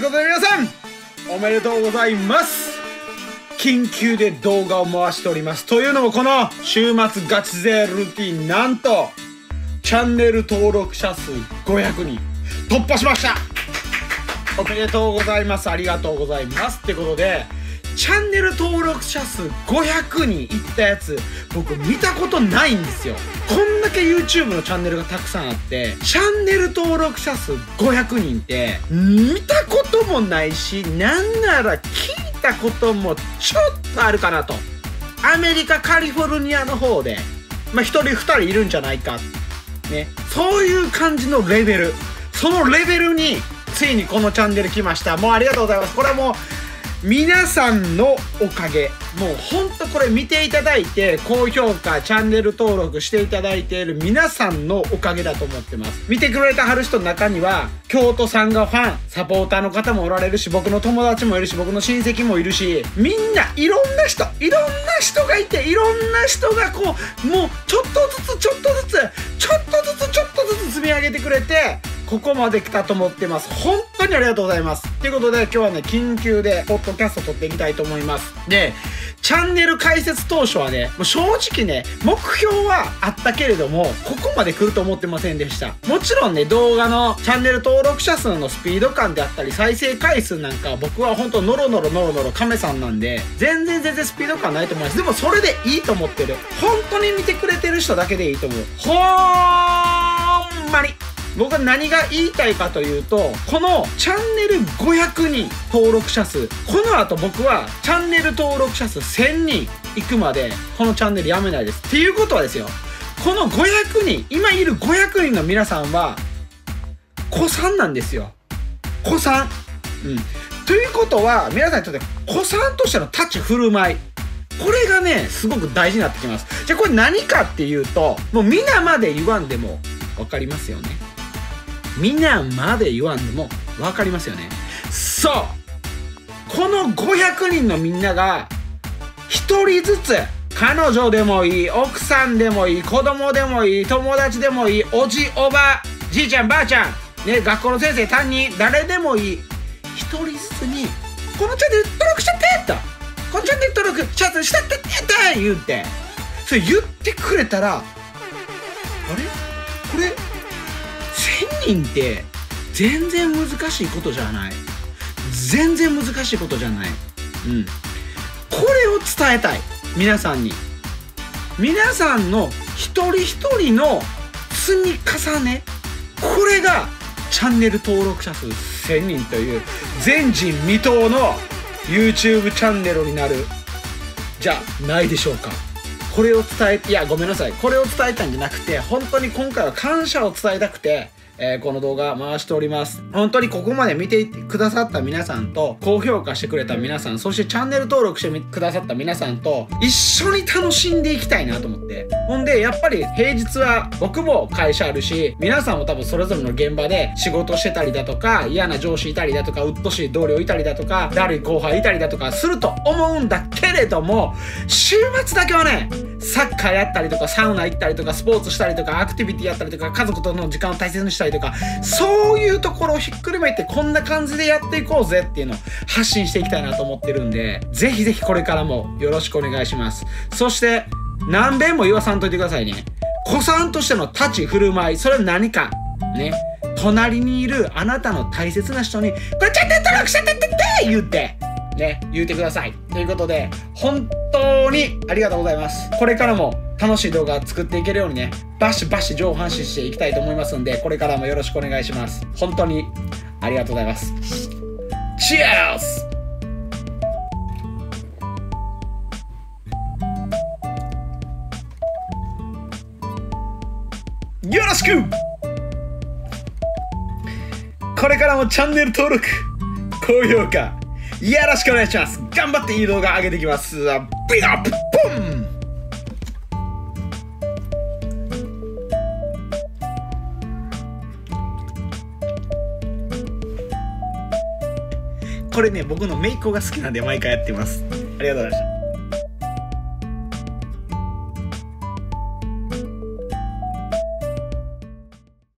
ことで皆さんおめでとうございます。緊急で動画を回しております。というのもこの週末ガチ勢ルーティン、なんとチャンネル登録者数500人突破しました。おめでとうございます。ありがとうございますってことで、チャンネル登録者数500人いったやつ僕見たことないんですよ。こんだけ YouTube のチャンネルがたくさんあってチャンネル登録者数500人って見たこともないし、なんなら聞いたこともちょっとあるかなと。アメリカカリフォルニアの方で1人2人いるんじゃないかね、そういう感じのレベル、そのレベルについにこのチャンネル来ました。もうありがとうございます。これはもう皆さんのおかげ、もうほんとこれ見ていただいて高評価チャンネル登録していただいている皆さんのおかげだと思ってます。見てくれたはる人の中には京都さんがファンサポーターの方もおられるし、僕の友達もいるし、僕の親戚もいるし、みんないろんな人がいて、いろんな人がこうもうちょっとずつ積み上げてくれてここまで来たと思ってます。本当にありがとうございます。ということで今日はね、緊急でポッドキャスト撮っていきたいと思います。で、チャンネル開設当初はね、もう正直ね、目標はあったけれども、ここまで来ると思ってませんでした。もちろんね、動画のチャンネル登録者数のスピード感であったり、再生回数なんか僕は本当ノロノロ亀さんなんで、全然スピード感ないと思います。でもそれでいいと思ってる。本当に見てくれてる人だけでいいと思う。ほんまに。僕は何が言いたいかというと、このチャンネル500人登録者数、この後僕はチャンネル登録者数1000人いくまでこのチャンネルやめないです。っていうことはですよ、この500人、今いる500人の皆さんは子さんなんですよ。子さん。ということは皆さんにとって子さんとしての立ち振る舞い、これがねすごく大事になってきます。じゃあこれ何かっていうと、もう皆まで言わんでも分かりますよね。皆まで言わんでも分かりますよね。そう、この500人のみんなが1人ずつ、彼女でもいい、奥さんでもいい、子供でもいい、友達でもいい、おじおば、じいちゃんばあちゃんね、学校の先生担任誰でもいい、1人ずつにこのチャンネル登録しちゃってと、このチャンネル登録したってって言うて、それ言ってくれたら、あれこれ1000人って全然難しいことじゃない。全然難しいことじゃない。これを伝えたい。皆さんに。皆さんの一人一人の積み重ね。これがチャンネル登録者数1000人という前人未到の YouTube チャンネルになるじゃないでしょうか。これを伝え、いやごめんなさい、これを伝えたんじゃなくて、本当に今回は感謝を伝えたくてこの動画回しております。本当にここまで見てくださった皆さんと、高評価してくれた皆さん、そしてチャンネル登録してくださった皆さんと一緒に楽しんでいきたいなと思って。ほんでやっぱり平日は僕も会社あるし、皆さんも多分それぞれの現場で仕事してたりだとか、嫌な上司いたりだとか、うっとしい同僚いたりだとか、だるい後輩いたりだとかすると思うんだけれども、週末だけはね、サッカーやったりとか、サウナ行ったりとか、スポーツしたりとか、アクティビティやったりとか、家族との時間を大切にしたりとか、そういうところをひっくるめてこんな感じでやっていこうぜっていうのを発信していきたいなと思ってるんで、ぜひぜひこれからもよろしくお願いします。そして何遍も言わさんといてくださいね。子さんとしての立ち振る舞い、それは何かね、隣にいるあなたの大切な人にこれチャンネル登録してって言ってね、言うてください。ということで本当にありがとうございます。これからも楽しい動画を作っていけるようにね、バシバシ上半身していきたいと思いますんで、これからもよろしくお願いします。本当にありがとうございます。チェアス。よろしく。これからもチャンネル登録、高評価よろしくお願いします。頑張っていい動画上げていきます。ビッグアップボン。これね、僕の姪っ子が好きなんで毎回やってます。ありがとうございました。